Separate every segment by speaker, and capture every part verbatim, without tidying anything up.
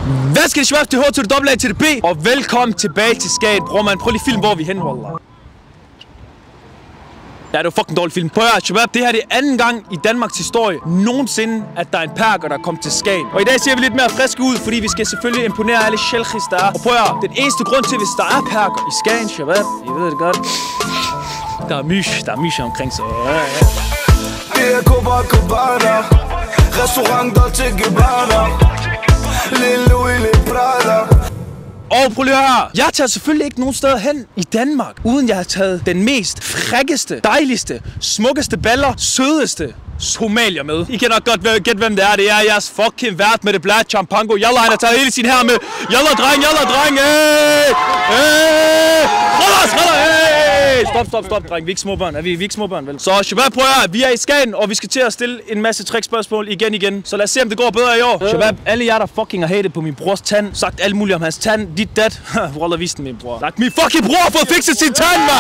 Speaker 1: Hvad skal det svare til H til det dobbelt A til det B? Og velkommen tilbage til Skagen. Bror man, prøv lige film, hvor vi er henne, wallah. Ja, det var fucking dårlig film. Prøv at høre, Shabab, det her det er anden gang i Danmarks historie nogensinde, at der er en perker, der kommer til Skagen. Og i dag ser vi lidt mere friske ud, fordi vi skal selvfølgelig imponere alle shelkhis, der er. Og prøv at høre, den eneste grund til, hvis der er perker i Skagen, Shabab, I ved det godt. Der er mysh, der er mysh omkring, så ja, ja.
Speaker 2: Det er Copacabana, restaurant Dolce Gabbana, Lille Louis Le Prada.
Speaker 1: Og prøv lige at høre, jeg tager selvfølgelig ikke nogen steder hen i Danmark, uden jeg har taget den mest frækkeste, dejligste, smukkeste baller, sødeste somalier med. I kan nok godt gætte, hvem det er. Det er jeres fucking vært med det blade champango. Jalla, han har taget hele sin her med. Jalla, dreng, jalla, dreng. Hey! Hey! Rødder, rødder, hey! Stop, stop, stop, dreng. Vi er ikke småbørn. Er vi, vi er ikke småbørn, vel? Så Shabab, prøv at høre. Vi er i Skagen, og vi skal til at stille en masse trickspørgsmål igen igen. Så lad os se, om det går bedre i år. Shabab, alle jer, der fucking har hatet på min brors tand, sagt alt muligt om hans tand, dit dat. Wallah, viste min bror. Sagt, min fucking bror har fået fikset sin tand, man!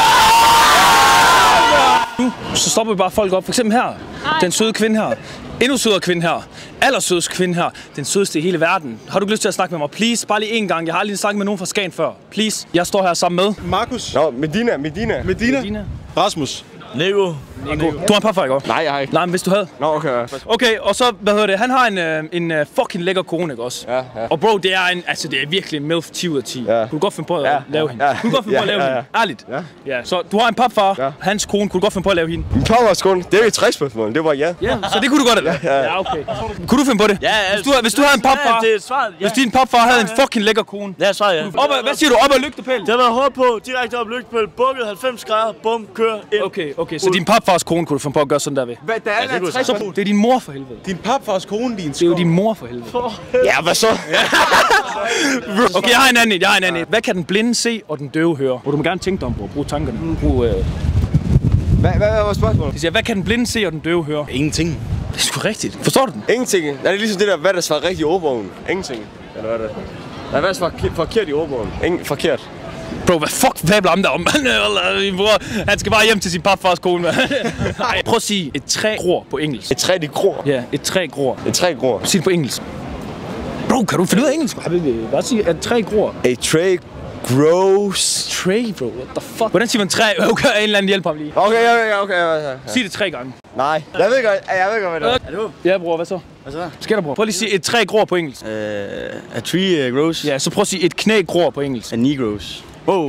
Speaker 1: Nu, så stopper vi bare folk op. For eksempel her. Den søde kvinde her. Endnu sødere kvinde her. Allersødeste kvinde her. Den sødeste i hele verden. Har du ikke lyst til at snakke med mig? Please, bare lige en gang. Jeg har aldrig snakket med nogen fra Skagen før. Please. Jeg står her sammen med
Speaker 3: Markus.
Speaker 4: Nå, Medina, Medina.
Speaker 3: Medina.
Speaker 1: Medina.
Speaker 3: Rasmus.
Speaker 5: Nico.
Speaker 1: Nico. Du har en papfar, ikke?
Speaker 4: Nej, jeg har ikke.
Speaker 1: Nej, men hvis du havde.
Speaker 4: Nå, okay.
Speaker 1: Okay, og så, hvad hedder det? Han har en, øh, en øh, fucking lækker kone, ikke også?
Speaker 4: Ja, ja.
Speaker 1: Og bro, det er en, altså det er virkelig en milf ti ud af ti.
Speaker 4: Ja.
Speaker 1: Kunne du godt finde på at
Speaker 4: Ja,
Speaker 1: lave
Speaker 4: ja,
Speaker 1: hende?
Speaker 4: ja.
Speaker 1: Kunne du godt finde på at lave
Speaker 4: Ja, ja, ja.
Speaker 1: hende? Ærligt.
Speaker 4: Ja.
Speaker 1: Ja. Så du har en papfar,
Speaker 4: Ja.
Speaker 1: hans kone, kunne du godt finde på at lave hende?
Speaker 4: Min pappas kone, det er jo et trækspørgsmål. Det var ja.
Speaker 1: Ja, så det kunne du godt, eller?
Speaker 4: Ja, ja.
Speaker 1: Ja, okay. Kunne du finde på det?
Speaker 5: Ja,
Speaker 1: Hvis du, hvis du havde en papfar,
Speaker 5: det er svaret. Ja.
Speaker 1: hvis din papfar havde en fucking lækker kone.
Speaker 5: Ja, svaret, ja.
Speaker 1: Op, ad- hvad siger du? Op ad lygtepæl?
Speaker 5: Det har været hårdt på, direkte op lygtepæl, bukket halvfems grader, bum, kør ind.
Speaker 1: Okay, okay, så din papfars kone kunne du finde på at gøre sådan der ved?
Speaker 4: Hvad, der er
Speaker 5: det
Speaker 4: der
Speaker 5: kunne
Speaker 4: et
Speaker 5: jeg
Speaker 1: Så, det er din mor for helvede.
Speaker 3: Din papfars kone, din
Speaker 1: Det er jo din mor for helvede.
Speaker 4: Ja, hvad så?
Speaker 1: Okay, jeg har en anden et, jeg har en anden et. Hvad kan den blinde se, og den døve høre? Og du må gerne tænke dig om, bror. Brug tankerne. Brug, øh...
Speaker 4: Hvad, hvad var spørgsmålet?
Speaker 1: Jeg siger, hvad kan den blinde se, og den døve høre?
Speaker 3: Ingenting.
Speaker 1: Det er sgu rigtigt. Forstår du den?
Speaker 4: Ingenting. Er det ligesom det der, hvad der svarer rigtigt i ordbogen? Ingenting. Eller hvad er det? Nej, hvad der svarer forkert i ordbogen? Ingen forkert.
Speaker 1: Bro, hvad fuck fabler om der om? Min bror, han skal bare hjem til sin papfars kone, mand. Prøv at sige et træ gror på engelsk.
Speaker 4: Et træ, de gror.
Speaker 1: Ja, et træ gror.
Speaker 4: Et træ gror.
Speaker 1: Sig det på engelsk. Bro, kan du finde ud af engelsk? Bare sige, at træ gror.
Speaker 4: A tray grows.
Speaker 1: Træ, bro. What the fuck? Hvordan siger man træ? Okay, en eller anden hjælp ham lige.
Speaker 4: Okay, okay, okay. okay.
Speaker 1: Sig det tre gange.
Speaker 4: Nej, jeg ved godt, jeg ved godt, hvad det er.
Speaker 5: Er du?
Speaker 1: Ja, bror, hvad så?
Speaker 5: Hvad så?
Speaker 1: Skal der, bror? Prøv lige at sige et træ gror på engelsk.
Speaker 5: Uh, a tree uh, grows.
Speaker 1: Ja, så prøv at sige et knæ gror på engelsk.
Speaker 5: A knee grows. Wow.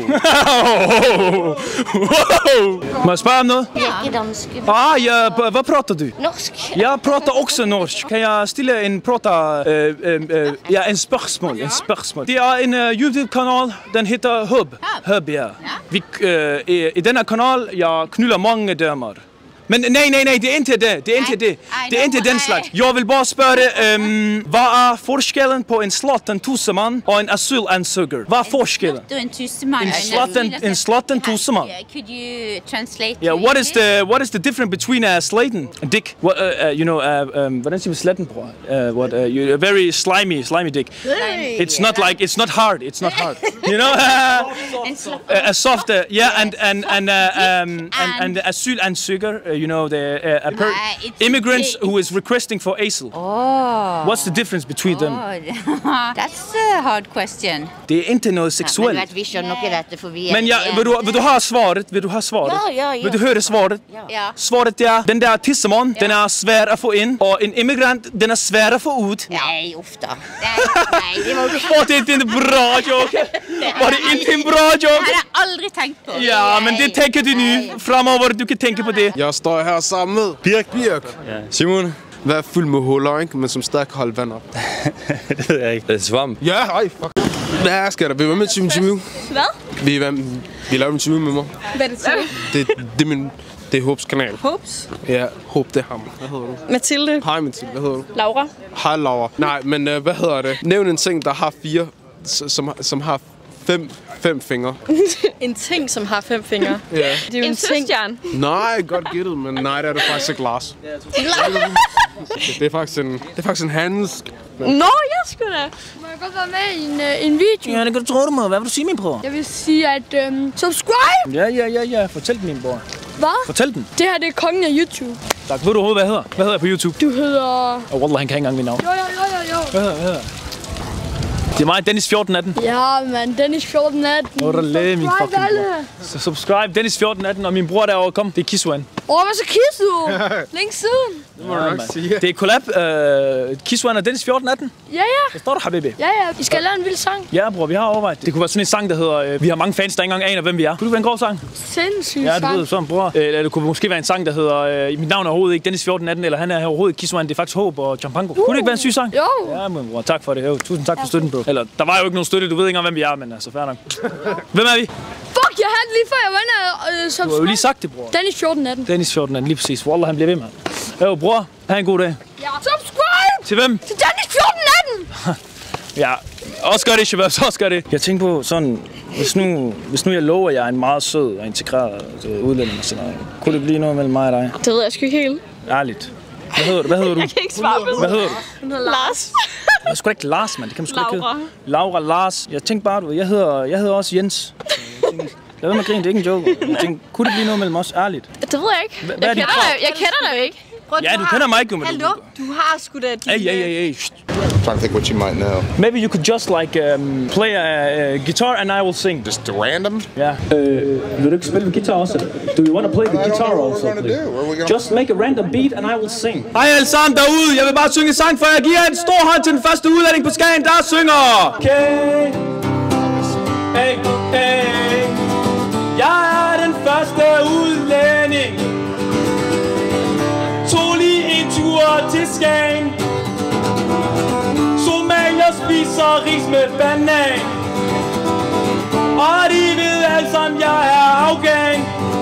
Speaker 1: Må jeg spørge om noget?
Speaker 6: Jeg er ikke dansk.
Speaker 1: Ah, ja, b- hvad prater du?
Speaker 6: Norsk.
Speaker 1: Jeg prater også norsk. Kan jeg stille en prata, øh, øh, øh, ja, en spørgsmål, en spørgsmål. Det er en uh, YouTube-kanal, den hedder Hub. Hub, ja. Vi, øh, i, I denne kanal, jeg knyller mange damer. Men nej, nej, nej, det er ikke det. Det er ikke det. Det er ikke den slags. Jeg vil bare spørge, øhm, hvad er forskellen på en slatten tussemann og en asylansøger? Hvad er forskellen?
Speaker 6: Du er en tussemann.
Speaker 1: En slatten, en slatten tussemann.
Speaker 6: Yeah, could you translate?
Speaker 1: Yeah, what is the what is the difference between a slaten and dick? What, uh, uh, you know, uh, um, hvordan siger man slatten, bror? Uh, what? Uh, you, a very slimy, slimy dick. It's not like it's not hard. It's not hard. You know, uh, a soft, uh, yeah, and and and uh, um, and and the asylansøger. Uh, you know, the uh, a per
Speaker 6: Nah, it's-
Speaker 1: immigrants
Speaker 6: it-
Speaker 1: who is requesting for asyl.
Speaker 6: Oh.
Speaker 1: What's the difference between them?
Speaker 6: Oh, that's a hard question.
Speaker 1: Det er ikke noget
Speaker 6: Men
Speaker 1: seksuelt.
Speaker 6: du vet, vi skjønner ikke dette, for vi er...
Speaker 1: Men ja, vil du, vil du have svaret? Vil du have svaret?
Speaker 6: Ja, ja, ja.
Speaker 1: Vil du høre svaret?
Speaker 6: Ja.
Speaker 1: Svaret er, den der tissemand, den er svær at få ind, og en immigrant, den er svær at få ud.
Speaker 6: Nej, ofte. Nej, nej, det må du ikke.
Speaker 1: Åh, det er en bra joke. Var det ikke en bra
Speaker 6: Det
Speaker 1: joke?
Speaker 6: har jeg aldrig tænkt på.
Speaker 1: Ja, men det tænker du nu. Fremover, du kan tænke på det.
Speaker 3: Jeg står her sammen med Birk Birk. Ja. Simon. Hvad er fyldt med huller, ikke? Men som stadig kan holde vand op.
Speaker 5: Det ved jeg ikke. Det er svamp.
Speaker 3: Ja, hej, fuck. Hvad skal der? Vil du være med til min interview?
Speaker 7: Hvad?
Speaker 3: Vi, er, vi laver en interview med mig.
Speaker 7: Hvad er det til?
Speaker 3: Det, det er min... Det er Håbs kanal.
Speaker 7: Hopes.
Speaker 3: Ja, Håb, det er ham. Hvad hedder du?
Speaker 7: Mathilde.
Speaker 3: Hej, Mathilde. Hvad hedder du?
Speaker 7: Laura.
Speaker 3: Hej, Laura. Nej, men uh, hvad hedder det? Nævn en ting, der har fire... Som, som har fem, fem fingre.
Speaker 7: En ting, som har fem fingre.
Speaker 3: Ja.
Speaker 7: Det er jo en, en ting.
Speaker 3: Nej, godt gættet, men nej, det er det faktisk et glas. Det er faktisk en, det er faktisk en handsk.
Speaker 7: Nå, jeg skulle da.
Speaker 8: Må jeg godt være med i en, uh, en video?
Speaker 1: Ja, det kan du tro, du må. Hvad vil du sige, min bror?
Speaker 8: Jeg vil sige, at um, subscribe!
Speaker 1: Ja, ja, ja, ja. Fortæl den, min bror.
Speaker 8: Hvad?
Speaker 1: Fortæl den.
Speaker 8: Det her, det er kongen af YouTube.
Speaker 1: Tak. Ved du overhovedet, hvad jeg hedder? Hvad hedder jeg på YouTube?
Speaker 8: Du hedder...
Speaker 1: Åh, oh, wallah, han kan ikke engang mit navn.
Speaker 8: Jo, jo, jo, jo, jo.
Speaker 1: Hvad hedder, hvad hedder Det er mig, Dennis fjorten atten.
Speaker 8: Ja, man. Dennis fjorten atten.
Speaker 1: Hvor er der læge, min fucking
Speaker 8: alle.
Speaker 1: Så subscribe, Dennis fjorten atten, og min bror derovre, kom. Det er Kiswan.
Speaker 8: Åh, oh, hvad så Kisu? Længe siden.
Speaker 3: Det må du nok sige.
Speaker 1: Det er collab, uh, Kiswan og Dennis fjorten atten.
Speaker 8: Ja, ja.
Speaker 1: Forstår du, habibi?
Speaker 8: Ja, ja. I skal lave en vild sang.
Speaker 1: Ja, bror, vi har overvejet. Det kunne være sådan en sang, der hedder, uh, vi har mange fans, der ikke engang aner, hvem vi er. Kunne du være en grov sang?
Speaker 8: Sindssygt
Speaker 1: Ja, du
Speaker 8: sang.
Speaker 1: ved, sådan, bror. Eller det kunne måske være en sang, der hedder, uh, mit navn er overhovedet ikke Dennis fjorten atten, eller han er overhovedet ikke Kiswan, det er faktisk Håb og Champango. Uh. Kunne det ikke være en syg sang?
Speaker 8: Jo.
Speaker 1: Ja, men bror, tak for det. Jo, tusind tak for støtten, bro. Eller, der var jo ikke nogen støtte, du ved ikke engang, hvem vi er, men altså, fair nok. Hvem er vi?
Speaker 8: Fuck, jeg havde det lige før jeg var inde og øh, subscribe.
Speaker 1: Du har jo lige sagt det, bror.
Speaker 8: Dennis fjorten atten.
Speaker 1: Dennis fjorten atten, lige præcis. Wallah, han bliver ved, mand. Jo, bror, have en god dag.
Speaker 8: Ja. Subscribe!
Speaker 1: Til hvem?
Speaker 8: Til Dennis fjorten atten!
Speaker 1: Ja, også gør det, Shabab, så også gør det. Jeg tænker på sådan, hvis nu, hvis nu jeg lover, at jeg er en meget sød og integreret udlænding, så kunne det blive noget mellem mig og dig?
Speaker 7: Det ved jeg sgu ikke helt.
Speaker 1: Ærligt. Hvad hedder du? Hvad hedder du?
Speaker 7: Jeg kan ikke svare på det.
Speaker 1: Hvad hedder du?
Speaker 7: Hun hedder Lars.
Speaker 1: Jeg er sgu da ikke Lars, mand. Det kan man sgu ikke
Speaker 7: Laura.
Speaker 1: hedde. Laura, Lars. Jeg tænkte bare, du jeg hedder, jeg hedder også Jens. Lad være med at grine, det er ikke en joke. Jeg tænkte, kunne det blive noget mellem os? Ærligt.
Speaker 7: Det ved jeg ikke.
Speaker 1: Hvad er
Speaker 7: Jeg
Speaker 1: dit
Speaker 7: kender
Speaker 1: krav?
Speaker 7: dig, jeg kender dig jo ikke.
Speaker 1: Ja, du kender mig ikke, jo, men
Speaker 6: Hallo, du har sgu da din...
Speaker 1: Hey, hey, hey, hey.
Speaker 9: I'm trying to think what you might know.
Speaker 1: Maybe you could just like um, play a, a guitar and I will sing.
Speaker 9: Just random?
Speaker 1: Ja. Øh, vil du ikke spille guitar også? Do you want to play the guitar also? Just make a random beat and I will sing. Hej alle sammen derude. Jeg vil bare synge en sang, for jeg giver en stor hånd til den første udlænding på Skagen, der synger. Okay. Hey, hey. Jeg er den første udlænding. Tog lige en tur til Skagen. Somalier spiser ris med banan. Og de ved alle sammen, jeg er afghan.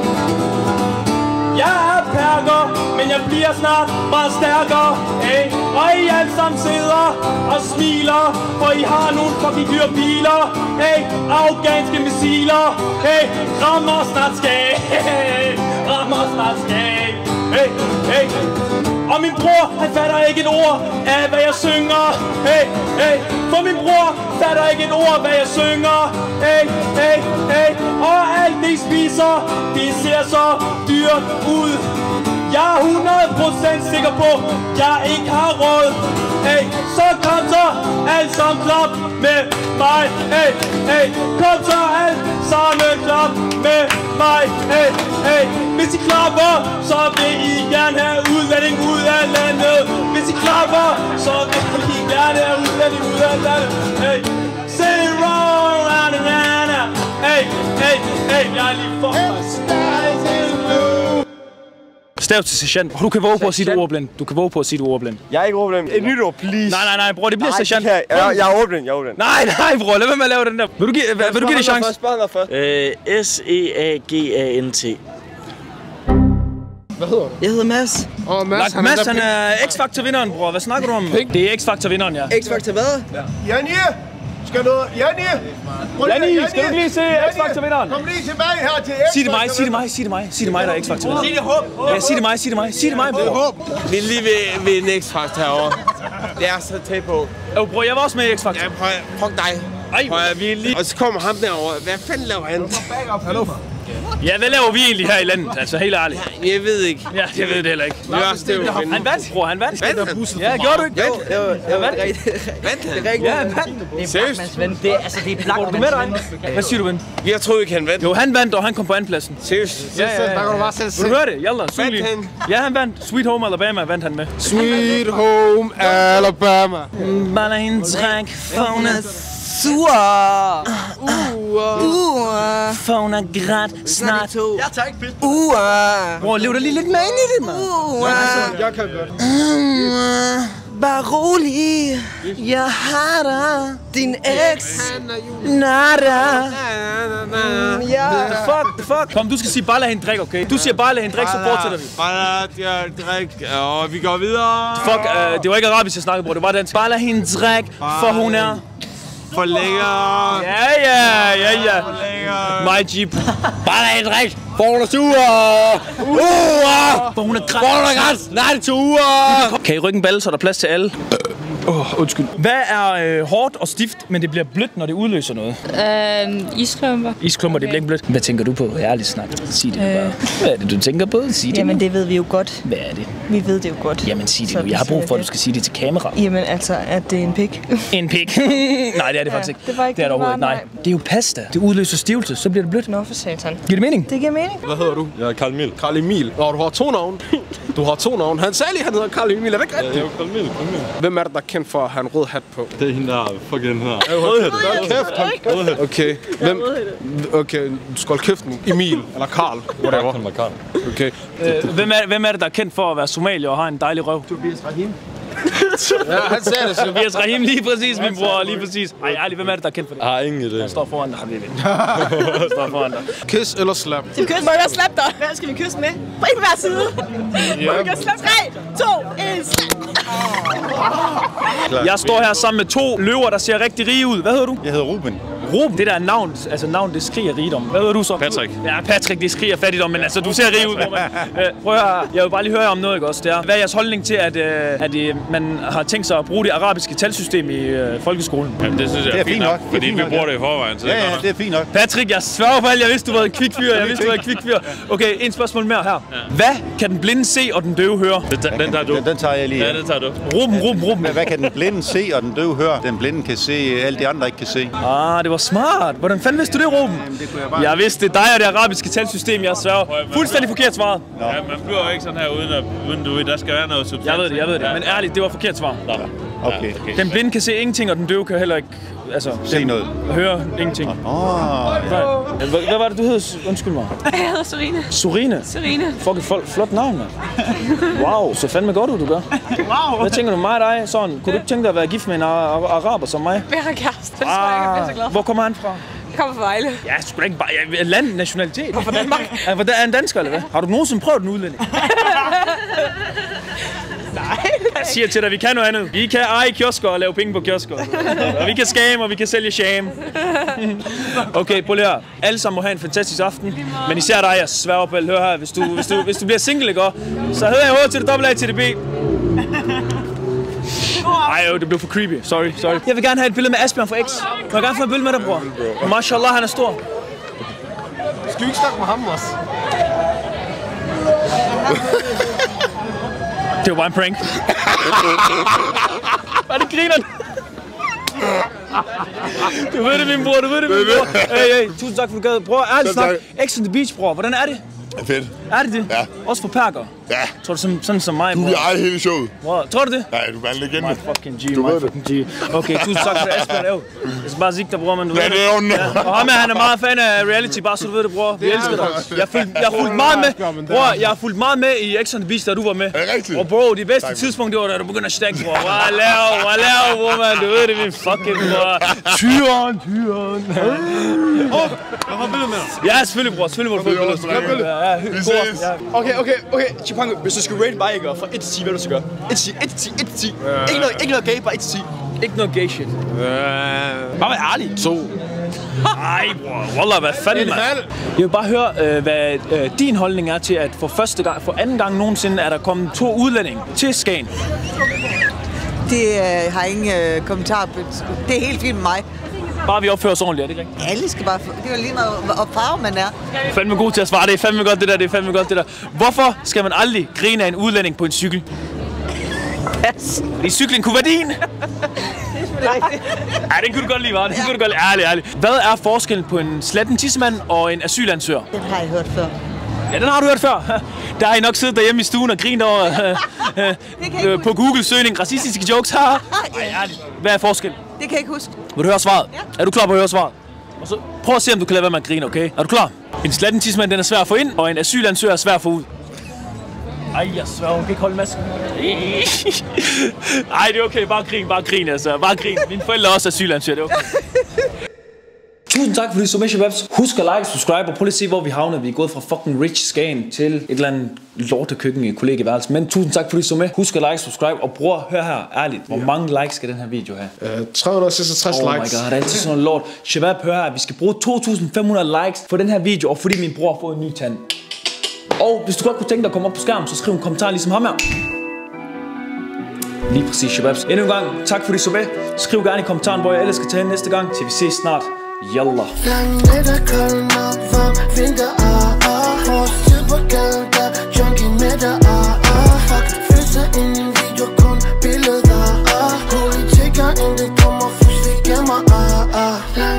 Speaker 1: Jeg er perker, men jeg bliver snart meget stærkere. Hey. Og I alle sammen sidder og smiler, for I har nogle fucking dyre biler. Hey, afghanske missiler. Hey, rammer snart Skagen. Hey, rammer snart Skagen. Hey, hey. Og min bror, han fatter ikke et ord af, hvad jeg synger. Hey, hey. For min bror fatter ikke et ord, hvad jeg synger. Hey, hey, hey. Og alt det spiser, det ser så dyrt ud. Jeg er hundrede procent sikker på, jeg ikke har råd. Hey, så kom så alt sammen klap med mig. Hey, hey. Kom så alt sammen klap med mig. Hey, hey. Hvis I klapper, så vil I gerne have udlænding ud af landet. Hvis I klapper, så vil I gerne have udlænding ud af landet. Hey, say roll around and round. Hey, hey, hey. Jeg er lige for Stav til sergeant. Du kan våge på at sige det ordblind. Du kan våge på at sige det ordblind.
Speaker 4: Jeg er ikke ordblind. Et nyt ord, please.
Speaker 1: Nej, nej, nej, bror. Det bliver
Speaker 4: Nej,
Speaker 1: sergeant.
Speaker 4: Jeg, jeg, jeg er ordblind. Jeg er ordblind.
Speaker 1: Nej, nej, bror. Lad være med at lave den der. Vil du give, vil du give det chance?
Speaker 4: Spørg mig først.
Speaker 5: Øh, S E A G A N T.
Speaker 3: Hvad hedder du?
Speaker 10: Jeg hedder Mads.
Speaker 3: Åh, oh, Mads,
Speaker 1: Mads, han er X-Factor-vinderen, bror. Hvad snakker du om? Det er X-Factor-vinderen, ja.
Speaker 10: X-Factor hvad?
Speaker 11: Janni! Skal du... Janni!
Speaker 1: Janni, skal du lige se X-Factor-vinderen?
Speaker 11: Kom lige tilbage her til X-Factor.
Speaker 1: Sig det mig, sig det mig, sig det mig. Sig det mig, der er X-Factor-vinderen.
Speaker 10: Sig det håb.
Speaker 1: Ja, sig det mig, sig det mig. Sig det mig, bror.
Speaker 4: Vi er lige ved, ved en X-Factor herovre. Det er så tæt på.
Speaker 1: Jo, bror, jeg var også med i X-Factor.
Speaker 4: Ja, prøv, prøv dig.
Speaker 1: Ej.
Speaker 4: Prøv, vi er lige... Og så kommer ham derovre. Hvad fanden laver han?
Speaker 3: Hallo?
Speaker 1: Ja, hvad laver vi egentlig her i landet? Altså, helt ærligt.
Speaker 4: Jeg ved ikke.
Speaker 1: Ja, jeg ved det heller ikke.
Speaker 4: Vi er også det,
Speaker 1: Han vandt, bror. Han vandt.
Speaker 4: Vandt han?
Speaker 1: Ja, gjorde du ikke?
Speaker 10: Jo, jo,
Speaker 1: Jeg vandt.
Speaker 4: Vandt han?
Speaker 10: Det er rigtigt.
Speaker 1: Ja, han vandt.
Speaker 10: Det er
Speaker 4: Seriøst?
Speaker 10: Blackmans ven. Det er, altså, det er
Speaker 1: Tror du med
Speaker 10: Blackmans
Speaker 1: dig?
Speaker 10: ven.
Speaker 1: Hvad siger du, ven?
Speaker 4: Jeg troede ikke, han vandt.
Speaker 1: Jo, han vandt, og han kom på andenpladsen.
Speaker 4: Seriøst?
Speaker 1: Ja, ja,
Speaker 3: Der kan
Speaker 1: ja.
Speaker 3: du bare selv
Speaker 1: Vil du høre det? Jalla, syng
Speaker 4: Vandt
Speaker 1: lige.
Speaker 4: han?
Speaker 1: Ja, han vandt. Sweet Home Alabama vandt han med.
Speaker 3: Sweet Home Alabama.
Speaker 1: Bare en træk, for hun er
Speaker 10: Sur.
Speaker 1: Uh, for hun er grædt snart.
Speaker 10: Jeg tager ikke pis. Uh.
Speaker 1: Bror, lev dig lige lidt med ind i det, mand.
Speaker 10: Uh.
Speaker 3: Jeg kan godt.
Speaker 10: Bare rolig. Jeg har dig. Din eks. Nada. Ja.
Speaker 1: Fuck, fuck. Kom, du skal sige bare lad hende drikke, okay? Du siger bare lad hende drikke, så fortsætter vi.
Speaker 4: Bare lad drik. Og vi går videre.
Speaker 1: Fuck, uh, det var ikke arabisk, jeg snakkede, bror. Det var dansk. Bare lad hende drikke, for hun er...
Speaker 4: For længere.
Speaker 1: Ja, ja, ja, ja.
Speaker 4: For længere.
Speaker 1: My Jeep. Bare lad hende drikke, for hun er sur. Uh, for hun er græt. For hun er græt. Nej, det er to uger. Kan I rykke en balle, så der er plads til alle? Åh, oh, undskyld. Hvad er øh, hårdt og stift, men det bliver blødt, når det udløser noget?
Speaker 7: Øhm, isklumper.
Speaker 1: Isklumper, okay. Det bliver ikke blødt. Hvad tænker du på? Ærligt snak. Sig det øh. bare. Hvad er det, du tænker på? Sig det.
Speaker 12: Jamen, det ved vi jo godt.
Speaker 1: Hvad er det?
Speaker 12: Vi ved det jo godt.
Speaker 1: Jamen, sig det nu. Jeg har brug for, at du skal sige det til kamera.
Speaker 12: Jamen, altså, at det er en pik.
Speaker 1: En pik? Nej, det er det ja, faktisk ikke.
Speaker 12: Det var ikke
Speaker 1: det er det overhovedet nej. Det er jo pasta. Det udløser stivelse, så bliver det blødt.
Speaker 12: Nå, for satan.
Speaker 1: Giver det mening?
Speaker 12: Det giver mening.
Speaker 3: Hvad hedder du?
Speaker 13: Jeg er Carl Emil.
Speaker 3: Carl Emil. Nå, du har to navne. Du har to navne. Han sagde lige, han hedder Carl Emil. Er det ikke rigtigt?
Speaker 13: Ja, jeg er Carl Emil.
Speaker 3: Hvem er det, der er kendt for at have en rød hat på?
Speaker 13: Det er hende der fucking her.
Speaker 3: Rødhæt. Kæft. Okay. Hvem? Okay, du skal holde kæft nu. Emil eller Carl. Whatever.
Speaker 13: Han var Carl.
Speaker 3: Okay.
Speaker 1: Øh, hvem, er, hvem er det, der er kendt for at være somalier og har en dejlig røv? Tobias Rahim.
Speaker 3: Ja, han sagde det.
Speaker 1: Tobias Rahim, lige præcis, min bror, lige præcis. Ej, ærligt, hvem er det, der er kendt for det?
Speaker 13: Jeg har ingen idé.
Speaker 1: Han står foran dig, har vi vendt. Han står foran dig.
Speaker 3: Kiss eller slap?
Speaker 12: Skal vi kysse? Må jeg slappe dig? Hvad skal vi kysse med? På en hver side. Må vi gøre slap? tre, to, et, slap!
Speaker 1: Jeg står her sammen med to løver, der ser rigtig rige ud. Hvad hedder du?
Speaker 14: Jeg hedder Ruben.
Speaker 1: Ruben, det der er navn, altså navn, det skriger rigdom. Hvad hedder du så?
Speaker 14: Patrick.
Speaker 1: Ja, Patrick, det skriger fattigdom, men altså, du ser rig ud, Ruben. øh, prøv at høre, jeg vil bare lige høre om noget, ikke også? Det er, hvad er jeres holdning til, at, øh, at øh, man har tænkt sig at bruge det arabiske talsystem i øh, folkeskolen?
Speaker 14: Jamen, det synes jeg
Speaker 13: Det
Speaker 14: er fint nok, fordi vi bruger det i forvejen. Så ja, ja, det er fint nok.
Speaker 1: Patrick, jeg sværger på alt. Jeg vidste, du var en kvik fyr. Jeg vidste, du var en kvik fyr. Okay, en spørgsmål mere her. Ja. Hvad kan den blinde se, og den døve høre?
Speaker 14: Den, den tager du.
Speaker 9: Den, den tager jeg lige.
Speaker 14: Ja, den tager du.
Speaker 1: Ruben, Ruben, Ruben.
Speaker 9: Hvad kan den blinde se, og den døve høre? Den blinde kan se alt de andre ikke kan se.
Speaker 1: Ah, det var smart. Hvordan fanden vidste du det, Ruben?
Speaker 9: Jamen, det kunne jeg bare...
Speaker 1: Jeg vidste, det er dig og det arabiske talsystem, jeg sværger. Fuldstændig forkert svar.
Speaker 14: Ja, man bliver jo ikke sådan her, uden, at, uden du ved, der skal være noget substans.
Speaker 1: Jeg ved det, jeg ved det. Men ærligt, det var forkert svar.
Speaker 14: Nå.
Speaker 9: Okay.
Speaker 14: Ja, okay.
Speaker 1: Den blinde kan se ingenting, og den døve kan heller ikke... Altså,
Speaker 9: Se noget.
Speaker 1: Høre ingenting.
Speaker 9: Åh. Oh.
Speaker 1: Hvad, hvad var det, du hed? Undskyld mig.
Speaker 7: Jeg hedder Sorine.
Speaker 1: Sorine?
Speaker 7: Sorine.
Speaker 1: Fuck, et flot navn, mand. Wow, så fandme godt ud, du gør.
Speaker 7: Wow.
Speaker 1: Hvad tænker du mig og dig? Sådan, kunne du ikke tænke dig at være gift med en ar- araber som mig?
Speaker 7: Jeg har kæreste. Det tror jeg ikke, jeg bliver så glad for.
Speaker 1: Hvor kommer han fra?
Speaker 7: Jeg kommer fra Vejle.
Speaker 1: Ja, sgu da ikke bare... Ja, land, nationalitet.
Speaker 7: Hvorfor Danmark?
Speaker 1: Er er han dansker, eller hvad? Har du nogensinde prøvet en udlænding?
Speaker 7: Nej.
Speaker 1: Jeg siger til dig, vi kan noget andet. Vi kan eje kiosker og lave penge på kiosker. Og vi kan scam, og vi kan sælge sham. Okay, prøv lige her. Alle sammen må have en fantastisk aften. Men især dig, jeg sværger på alt. Hør her, hvis du, hvis du, hvis du bliver single, ikke? Så hedder jeg H til det dobbelt A til det B. Ej, jo, det blev for creepy. Sorry, sorry. Jeg vil gerne have et billede med Asbjørn fra X. Jeg vil gerne få et billede med dig, bror. Mashallah, han er stor.
Speaker 3: Skal vi ikke snakke med ham også?
Speaker 1: Det var bare en prank. Var det griner? Du ved det, min bror, du ved det, min bror. Hey, hey, tusind tak for du gad. Bror, ærligt snak. X on the beach, bror. Hvordan er det?
Speaker 15: Fedt.
Speaker 1: Er det det?
Speaker 15: Ja.
Speaker 1: Også for perker?
Speaker 15: Ja.
Speaker 1: Tror du sådan, sådan som mig,
Speaker 15: Du
Speaker 1: bror?
Speaker 15: vil eje hele showet.
Speaker 1: Bror, tror du det?
Speaker 15: Nej, du er en legende.
Speaker 1: My fucking G,
Speaker 15: Du
Speaker 1: my
Speaker 15: ved
Speaker 1: fucking G. Okay, tusind tak for det, Asbjørn. Jeg skal bare sige dig, bror, men du
Speaker 15: Ja,
Speaker 1: ved
Speaker 15: det er jo
Speaker 1: ja. Og ham her, han er meget fan af reality, bare så du ved det, bror. Vi elsker dig. Jeg har fulgt, jeg har fulgt meget med. Bror, jeg har fulgt meget med i X on the Beach, da du var med.
Speaker 15: Er det rigtigt?
Speaker 1: Og bro, det bedste tidspunkt, det var, da du begyndte at stække, bror. Hvad laver, hvad laver, bror, man? Du ved det, min fucking bror. Tyren, tyren.
Speaker 3: Åh, jeg har billede med dig.
Speaker 1: Ja, selvfølgelig, bror. Selvfølgelig, bror. Du får et billede. Ja,
Speaker 15: Vi ses.
Speaker 10: Okay, okay, okay. Chipango, hvis du skal rate mig, ikke? Fra et til ti, hvad du skal gøre? et til ti, et til ti, et til ti. Ikke noget, ikke noget gay, bare et til ti.
Speaker 1: Ikke noget gay shit.
Speaker 10: Bare vær ærlig.
Speaker 3: To.
Speaker 1: Ej, bror. Wallah, hvad fanden, mand? Jeg vil bare høre, øh, hvad øh, din holdning er til, at for første gang, for anden gang nogensinde, er der kommet to udlændinge til Skagen.
Speaker 16: Det øh, har ingen øh, kommentar på. Det er helt fint med mig.
Speaker 1: Bare vi opfører os ordentligt, er det ikke rigtigt?
Speaker 16: Alle skal bare... Det er jo lige meget, hvor farve man er.
Speaker 1: Fandme god til at svare. Det er fandme godt det der, det er fandme godt det der. Hvorfor skal man aldrig grine af en udlænding på en cykel?
Speaker 16: Pas.
Speaker 1: Fordi cyklen kunne være din. Ja, den kunne du godt lide, var. Den kunne du godt lide. Ærligt, ærligt. Hvad er forskellen på en slatten tissemand og en asylansøger?
Speaker 16: Den har jeg hørt før.
Speaker 1: Ja, den har du hørt før. Der har I nok siddet derhjemme i stuen og grint over øh, på Google-søgning racistiske jokes her. Ej, ærligt. Hvad er forskellen?
Speaker 16: Det kan jeg ikke huske.
Speaker 1: Vil du høre svaret?
Speaker 16: Ja.
Speaker 1: Er du klar på at høre svaret? Og så prøv at se, om du kan lade være med at grine, okay? Er du klar? En slatten tissemand, den er svær at få ind, og en asylansøger er svær at få ud. Ej, jeg svær, hun kan ikke holde masken. Ej, det er okay. Bare grin, bare grin, altså. Bare grin. Mine forældre er også asylansøger, det er okay. Tusind tak, fordi du så med, Shababs. Husk at like, subscribe, og prøv lige at se, hvor vi havner. Vi er gået fra fucking rich Skagen til et eller andet lortekøkken i kollegeværelse. Men tusind tak, fordi du så med. Husk at like, subscribe, og bror, hør her, ærligt. Hvor mange likes skal den her video have?
Speaker 3: Uh, tre hundrede og seksogtres
Speaker 1: oh
Speaker 3: likes.
Speaker 1: Oh my god, det er altid sådan noget lort. Shabab, hør her, vi skal bruge to tusind fem hundrede likes for den her video, og fordi min bror har fået en ny tand. Og hvis du godt kunne tænke dig at komme op på skærmen, så skriv en kommentar ligesom ham her. Lige præcis, shababs. Endnu en gang, tak fordi I så med. Skriv gerne i kommentaren, hvor jeg ellers skal tage hen næste gang. Til vi ses snart. Yallah.
Speaker 2: Lang middag, kold nat, varm vinter, ah, ah. Vores tid på gaden, der junkie med dig, ah, ah. Fuck, følelser ind i en video, kun billeder, ah. Politik er intet, kommer fuldstændig gemmer, ah, ah.